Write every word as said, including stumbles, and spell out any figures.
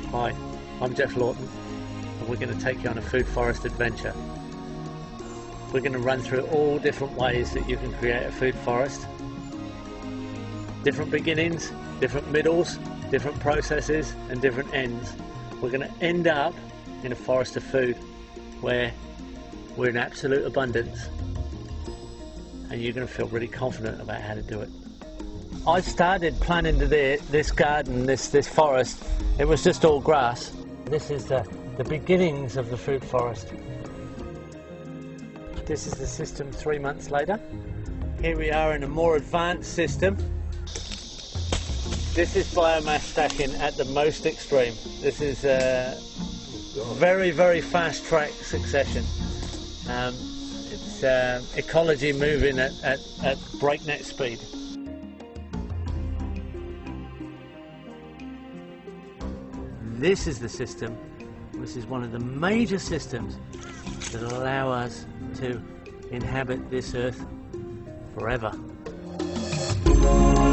Hi, I'm Geoff Lawton, and we're going to take you on a food forest adventure. We're going to run through all different ways that you can create a food forest. Different beginnings, different middles, different processes and different ends. We're going to end up in a forest of food where we're in absolute abundance, and you're going to feel really confident about how to do it. I started planting the, this garden, this, this forest. It was just all grass. This is the, the beginnings of the food forest. This is the system three months later. Here we are in a more advanced system. This is biomass stacking at the most extreme. This is a very, very fast track succession. Um, it's uh, ecology moving at, at, at breakneck speed. This is the system, this is one of the major systems that allow us to inhabit this earth forever.